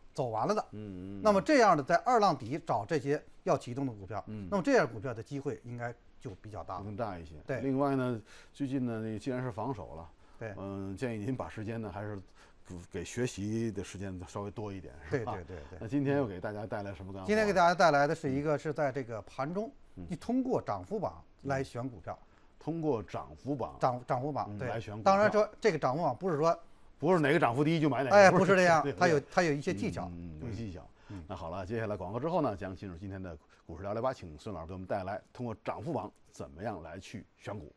走完了的。 嗯嗯。 那么这样的在二浪底找这些要启动的股票， 嗯， 那么这样股票的机会应该就比较大了， 更大一些。 对。 另外呢，最近呢，那既然是防守了， 对， 嗯，建议您把时间呢还是给学习的时间稍微多一点，是吧？ 对对对对。 那今天又给大家带来什么干货？ 今天给大家带来的是一个是在这个盘中，你通过涨幅榜来选股票。 通过涨幅榜， 涨涨幅榜、 嗯、 对来选股票。 当然说这个涨幅榜不是说不是哪个涨幅低就买哪个， 哎，不是这样， 对它有它有一些技巧， 嗯，有技巧。嗯，那好了，接下来广告之后呢，将进入今天的股市聊聊吧，请孙老师给我们带来通过涨幅榜怎么样来去选股。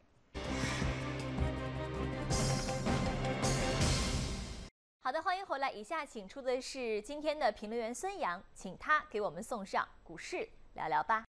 好的，欢迎回来。以下请出的是今天的评论员孙杨，请他给我们送上股市聊聊吧。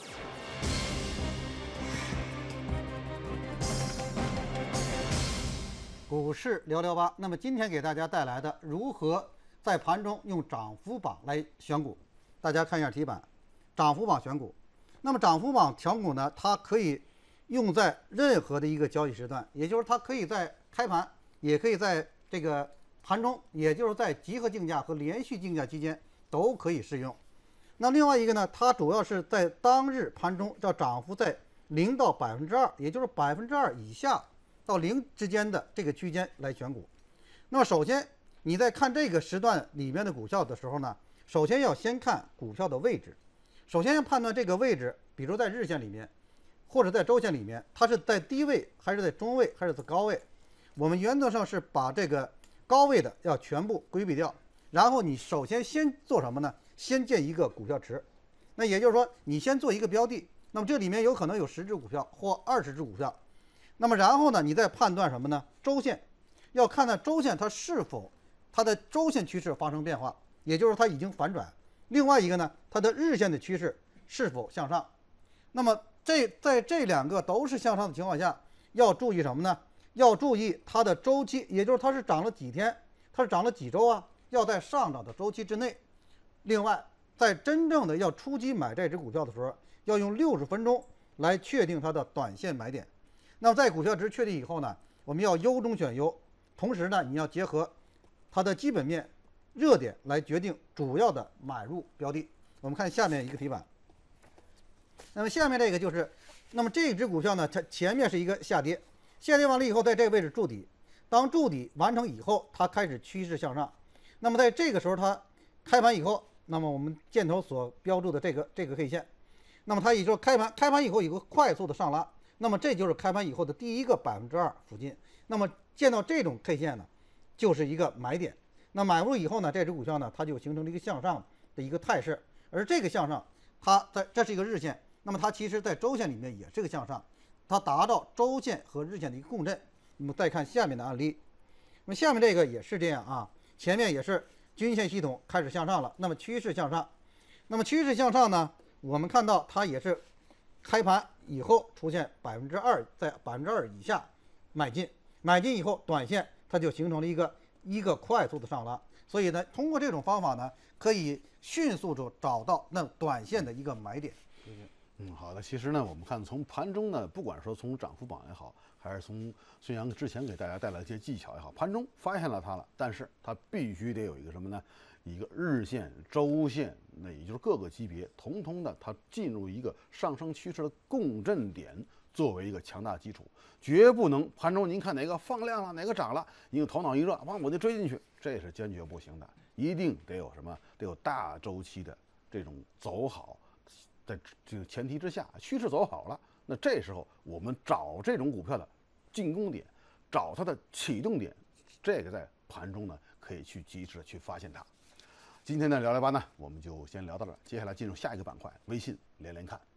股市聊聊吧。那么今天给大家带来的如何在盘中用涨幅榜来选股，大家看一下题板，涨幅榜选股。那么涨幅榜选股呢，它可以用在任何的一个交易时段，也就是它可以在开盘，也可以在这个盘中，也就是在集合竞价和连续竞价期间都可以适用。那另外一个呢，它主要是在当日盘中要涨幅在零到百分之二，也就是百分之二以下到零之间的这个区间来选股。那么首先你在看这个时段里面的股票的时候呢，首先要先看股票的位置，首先要判断这个位置，比如在日线里面或者在周线里面，它是在低位还是在中位还是在高位。我们原则上是把这个高位的要全部规避掉，然后你首先先做什么呢？先建一个股票池。那也就是说你先做一个标的，那么这里面有可能有十只股票或二十只股票，那么然后呢，你再判断什么呢？周线，要看看周线它是否它的周线趋势发生变化，也就是它已经反转。另外一个呢，它的日线的趋势是否向上。那么这在这两个都是向上的情况下，要注意什么呢？要注意它的周期，也就是它是涨了几天，它是涨了几周啊？要在上涨的周期之内。另外，在真正的要出击买这只股票的时候，要用六十分钟来确定它的短线买点。那么在股票值确定以后呢，我们要优中选优，同时呢，你要结合它的基本面、热点来决定主要的买入标的。我们看下面一个题板，那么下面这个就是，那么这只股票呢，它前面是一个下跌，下跌完了以后，在这个位置筑底，当筑底完成以后，它开始趋势向上。那么在这个时候，它开盘以后，那么我们箭头所标注的这个这个 K 线，那么它也就是开盘开盘以后有个快速的上拉，那么这就是开盘以后的第一个百分之二附近。那么见到这种 K 线呢，就是一个买点。那买入以后呢，这只股票呢，它就形成了一个向上的一个态势。而这个向上，它在这是一个日线，那么它其实在周线里面也是个向上，它达到周线和日线的一个共振。那么再看下面的案例，那么下面这个也是这样啊，前面也是均线系统开始向上了，那么趋势向上，那么趋势向上呢，我们看到它也是开盘以后出现百分之二，在百分之二以下买进，买进以后短线它就形成了一个一个快速的上拉。所以呢，通过这种方法呢，可以迅速的找到那短线的一个买点。 嗯，好的。其实呢，我们看从盘中呢，不管说从涨幅榜也好，还是从孙杨之前给大家带来的一些技巧也好，盘中发现了它了，但是它必须得有一个什么呢？一个日线、周线，那也就是各个级别，统统的它进入一个上升趋势的共振点，作为一个强大基础，绝不能盘中您看哪个放量了，哪个涨了，你头脑一热，哇，我就追进去，这是坚决不行的，一定得有什么？得有大周期的这种走好。在这个前提之下，趋势走好了，那这时候我们找这种股票的进攻点，找它的启动点，这个在盘中呢可以去及时的去发现它。今天的聊聊吧呢，我们就先聊到这儿，接下来进入下一个板块，微信连连看。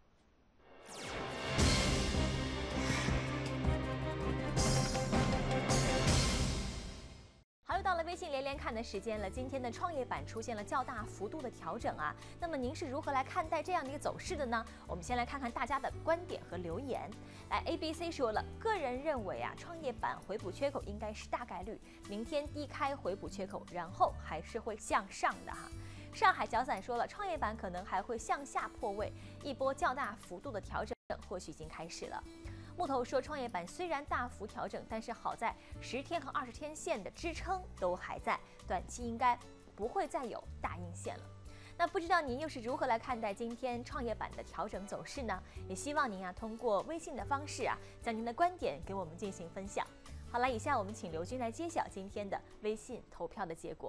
好，又到了微信连连看的时间了。今天的创业板出现了较大幅度的调整啊，那么您是如何来看待这样的一个走势的呢？我们先来看看大家的观点和留言。来 ，A B C 说了，个人认为啊，创业板回补缺口应该是大概率，明天低开回补缺口，然后还是会向上的哈。上海小散说了，创业板可能还会向下破位，一波较大幅度的调整或许已经开始了。木头说，创业板虽然大幅调整，但是好在十天和二十天线的支撑都还在，短期应该不会再有大阴线了。那不知道您又是如何来看待今天创业板的调整走势呢？也希望您啊通过微信的方式啊，将您的观点给我们进行分享。好了，以下我们请刘军来揭晓今天的微信投票的结果。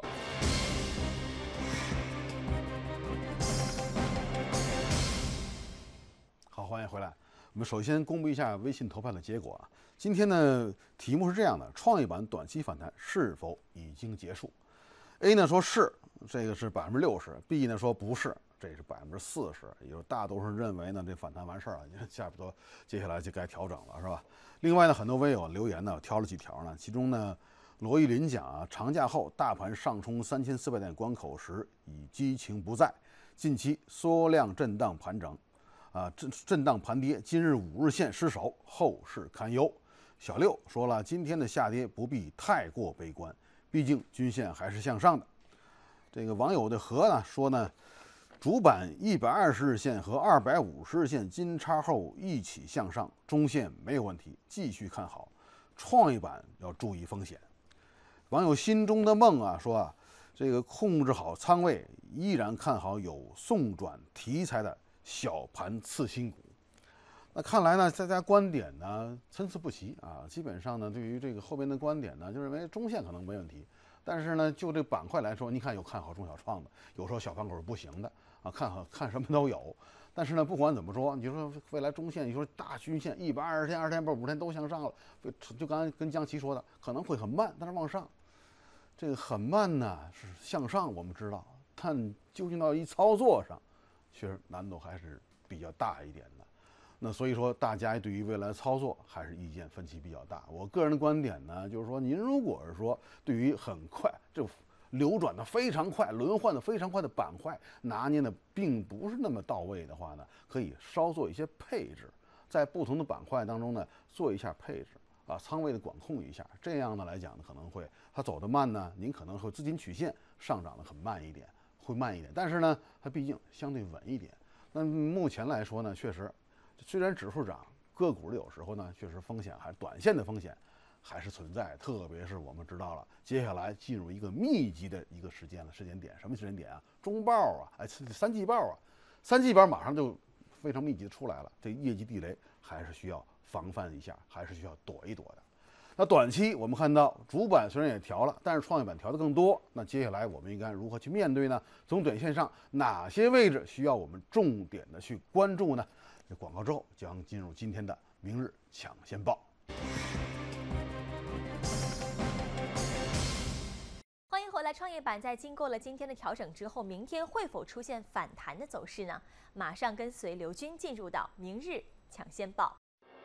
好，欢迎回来。我们首先公布一下微信投票的结果啊。今天呢，题目是这样的：创业板短期反弹是否已经结束 ？A 呢说是，这个是百分之六十 ；B 呢说不是，这是百分之四十。也就是大多数人认为呢，这反弹完事儿了，你看下不多接下来就该调整了，是吧？另外呢，很多微友留言呢，挑了几条呢，其中呢，罗玉林讲啊，长假后大盘上冲三千四百点关口时已激情不在，近期缩量震荡盘整。啊，震震荡盘跌，今日五日线失守，后市堪忧。小六说了，今天的下跌不必太过悲观，毕竟均线还是向上的。这个网友的和呢说呢，主板一百二十日线和二百五十日线金叉后一起向上，中线没有问题，继续看好。创业板要注意风险。网友心中的梦啊说啊，这个控制好仓位，依然看好有送转题材的小盘次新股。那看来呢，大家观点呢参差不齐啊。基本上呢，对于这个后边的观点呢，就认为中线可能没问题。但是呢，就这个板块来说，你看有看好中小创的，有说小盘股是不行的啊，看好看什么都有。但是呢，不管怎么说，你说未来中线，你说大均线一百二十天、二十天、不五十天都向上了，就刚才跟江奇说的，可能会很慢，但是往上，这个很慢呢是向上，我们知道，但究竟到一操作上，确实难度还是比较大一点的。那所以说，大家对于未来操作还是意见分歧比较大。我个人的观点呢，就是说，您如果是说对于很快这流转的非常快、轮换的非常快的板块拿捏的并不是那么到位的话呢，可以稍做一些配置，在不同的板块当中呢做一下配置啊，仓位的管控一下。这样呢来讲呢，可能会它走得慢呢，您可能会资金曲线上涨的很慢一点。会慢一点，但是呢，它毕竟相对稳一点。那目前来说呢，确实，虽然指数涨，个股有时候呢，确实风险还短线的风险还是存在。特别是我们知道了，接下来进入一个密集的一个时间了，时间点什么时间点啊？中报啊，哎，三季报啊，三季报马上就非常密集的出来了，这业绩地雷还是需要防范一下，还是需要躲一躲的。那短期我们看到主板虽然也调了，但是创业板调的更多。那接下来我们应该如何去面对呢？从短线上哪些位置需要我们重点的去关注呢？这广告之后将进入今天的明日抢先报。 欢迎回来，创业板在经过了今天的调整之后，明天会否出现反弹的走势呢？马上跟随刘军进入到明日抢先报。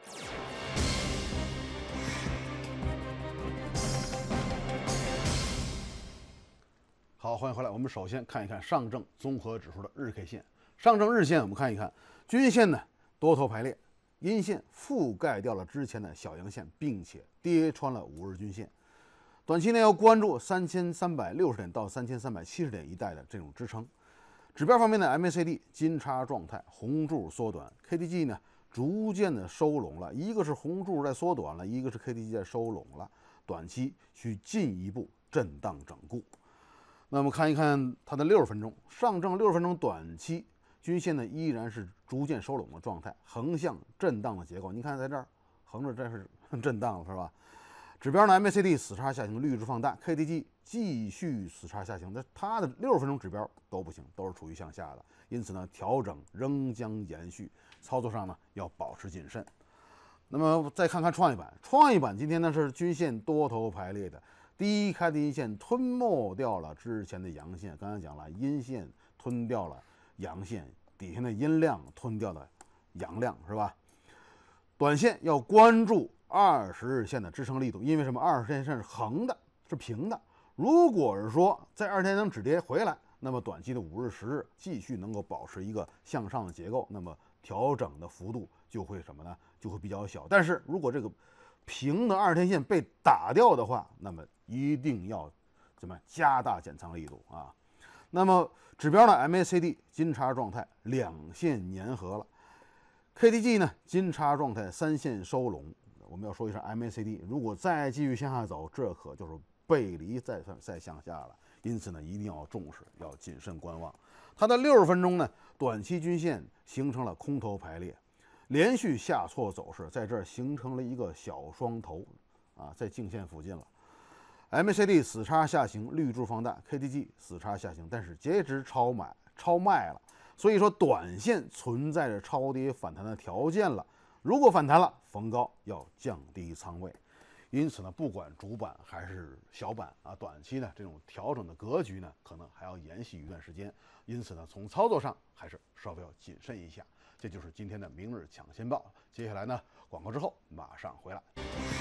好，欢迎回来。我们首先看一看上证综合指数的日 K 线。上证日线我们看一看，均线呢多头排列，阴线覆盖掉了之前的小阳线，并且跌穿了五日均线。短期内要关注三千三百六十点到三千三百七十点一带的这种支撑。指标方面呢 ，M A C D 金叉状态，红柱缩短 ，K D J 呢逐渐的收拢了，一个是红柱在缩短了，一个是 K D J 在收拢了，短期需进一步震荡整固。那我们看一看它的六十分钟，上证六十分钟短期均线呢依然是逐渐收拢的状态，横向震荡的结构。您看在这儿横着这是震荡了，是吧？指标呢 M A C D 死叉下行，绿柱放大 ，K D J 继续死叉下行，那它的六十分钟指标都不行，都是处于向下的，因此呢调整仍将延续，操作上呢要保持谨慎。那么再看看创业板，创业板今天呢是均线多头排列的。第一开的阴线吞没掉了之前的阳线，刚才讲了，阴线吞掉了阳线，底下的阴量吞掉了阳量，是吧？短线要关注二十日线的支撑力度，因为什么？二十天线是横的，是平的。如果是说在二十天能止跌回来，那么短期的五日、十日继续能够保持一个向上的结构，那么调整的幅度就会什么呢？就会比较小。但是如果这个平的二十天线被打掉的话，那么一定要怎么加大减仓力度啊？那么指标呢 M A C D 金叉状态，两线粘合了 ，K D J 呢金叉状态，三线收拢。我们要说一下 M A C D， 如果再继续向下走，这可就是背离再再向下了，因此呢，一定要重视，要谨慎观望。它的六十分钟呢，短期均线形成了空头排列，连续下挫走势，在这儿形成了一个小双头啊，在颈线附近了。M A C D 死叉下行，绿柱放大 ，K D J 死叉下行，但是截止超买超卖了，所以说短线存在着超跌反弹的条件了。如果反弹了，逢高要降低仓位。因此呢，不管主板还是小板啊，短期呢这种调整的格局呢，可能还要延续一段时间。因此呢，从操作上还是稍微要谨慎一下。这就是今天的明日抢先报。接下来呢，广告之后马上回来。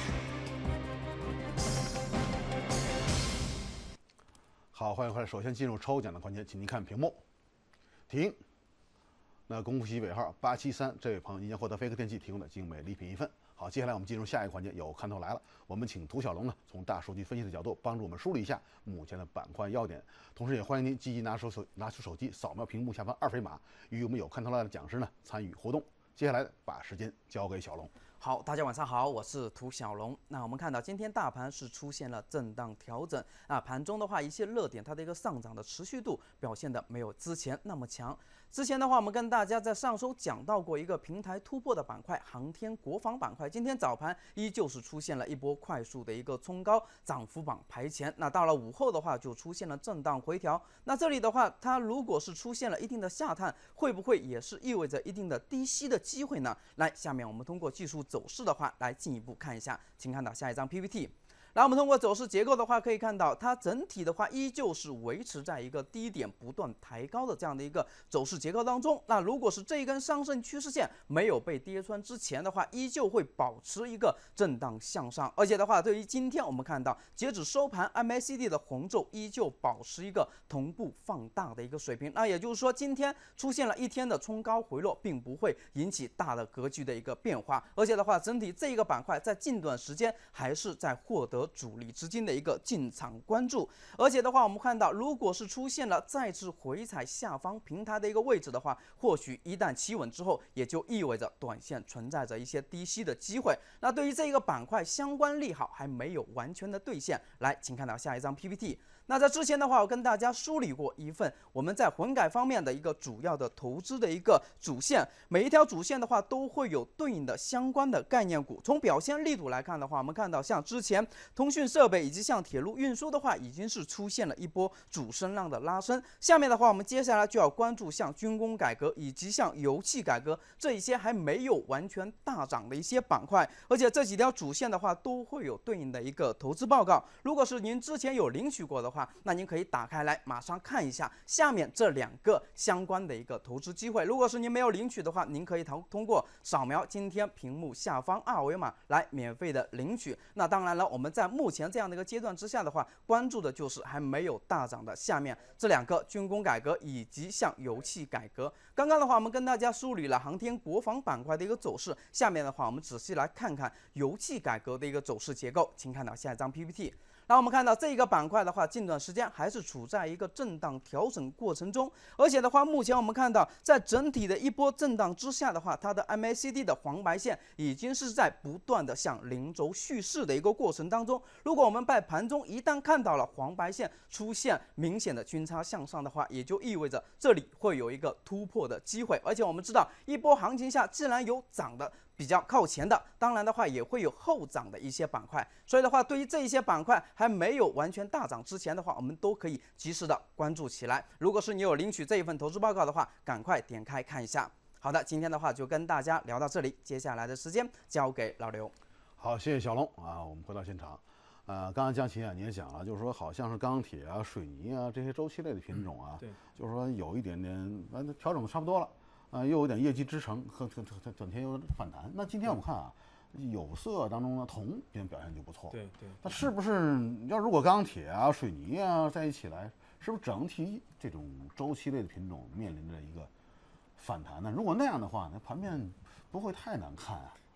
好，欢迎回来。首先进入抽奖的环节，请您看屏幕，停。那恭喜尾号八七三这位朋友，您将获得飞科电器提供的精美礼品一份。好，接下来我们进入下一个环节，有看头来了。我们请涂小龙呢，从大数据分析的角度帮助我们梳理一下目前的板块要点，同时也欢迎您积极拿手手拿出手机扫描屏幕下方二维码，与我们有看头来的讲师呢参与互动。接下来把时间交给小龙。 好，大家晚上好，我是涂小龙。那我们看到今天大盘是出现了震荡调整啊，盘中的话一些热点它的一个上涨的持续度表现的没有之前那么强。之前的话，我们跟大家在上周讲到过一个平台突破的板块，航天国防板块。今天早盘依旧是出现了一波快速的一个冲高，涨幅榜排前。那到了午后的话，就出现了震荡回调。那这里的话，它如果是出现了一定的下探，会不会也是意味着一定的低吸的机会呢？来，下面我们通过技术走势的话来进一步看一下，请看到下一张 P P T。然后我们通过走势结构的话，可以看到它整体的话依旧是维持在一个低点不断抬高的这样的一个走势结构当中。那如果是这一根上升趋势线没有被跌穿之前的话，依旧会保持一个震荡向上。而且的话，对于今天我们看到截止收盘 M A C D 的红轴依旧保持一个同步放大的一个水平。那也就是说，今天出现了一天的冲高回落，并不会引起大的格局的一个变化。而且的话，整体这一个板块在近段时间还是在获得主力资金的一个进场关注。而且的话，我们看到如果是出现了再次回踩下方平台的一个位置的话，或许一旦企稳之后，也就意味着短线存在着一些低吸的机会。那对于这一个板块相关利好还没有完全的兑现。来，请看到下一张 P P T。那在之前的话，我跟大家梳理过一份我们在混改方面的一个主要的投资的一个主线，每一条主线的话都会有对应的相关的概念股。从表现力度来看的话，我们看到像之前通讯设备以及像铁路运输的话，已经是出现了一波主升浪的拉升。下面的话，我们接下来就要关注像军工改革以及像油气改革这一些还没有完全大涨的一些板块，而且这几条主线的话都会有对应的一个投资报告。如果是您之前有领取过的话，那您可以打开来马上看一下下面这两个相关的一个投资机会。如果是您没有领取的话，您可以通过扫描今天屏幕下方二维码来免费的领取。那当然了，我们在目前这样的一个阶段之下的话，关注的就是还没有大涨的下面这两个军工改革以及像油气改革。刚刚的话，我们跟大家梳理了航天国防板块的一个走势，下面的话我们仔细来看看油气改革的一个走势结构，请看到下一张 P P T。那我们看到这个板块的话，近段时间还是处在一个震荡调整过程中，而且的话，目前我们看到在整体的一波震荡之下的话，它的 M A C D 的黄白线已经是在不断的向零轴蓄势的一个过程当中。如果我们在盘中一旦看到了黄白线出现明显的均差向上的话，也就意味着这里会有一个突破的机会。而且我们知道，一波行情下既然有涨的比较靠前的，当然的话也会有后涨的一些板块，所以的话，对于这一些板块还没有完全大涨之前的话，我们都可以及时的关注起来。如果是你有领取这一份投资报告的话，赶快点开看一下。好的，今天的话就跟大家聊到这里，接下来的时间交给老刘。 好，谢谢小龙啊，我们回到现场。呃，刚刚江奇啊，你也讲了，就是说好像是钢铁啊、水泥啊这些周期类的品种啊， 对， 就是说有一点点，反正调整的差不多了。啊、呃，又有点业绩支撑和和和短天有反弹。那今天我们看啊，有色当中呢，铜今天表现就不错。 对对。 那是不是要如果钢铁啊、水泥啊在一起来，是不是整体这种周期类的品种面临着一个反弹呢？如果那样的话，那盘面不会太难看啊。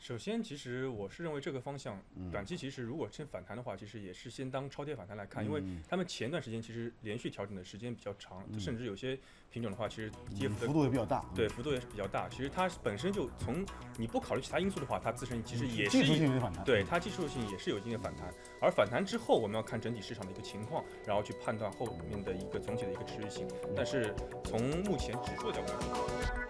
首先，其实我是认为这个方向，短期其实如果趁反弹的话，其实也是先当超跌反弹来看，因为他们前段时间其实连续调整的时间比较长，甚至有些品种的话，其实跌幅的幅度也比较大， 对，幅度也是比较大。其实它本身就从你不考虑其他因素的话，它自身其实也是技术性的反弹， 对它技术性也是有一定的反弹。而反弹之后，我们要看整体市场的一个情况，然后去判断后面的一个总体的一个持续性。但是从目前指数的角度来说，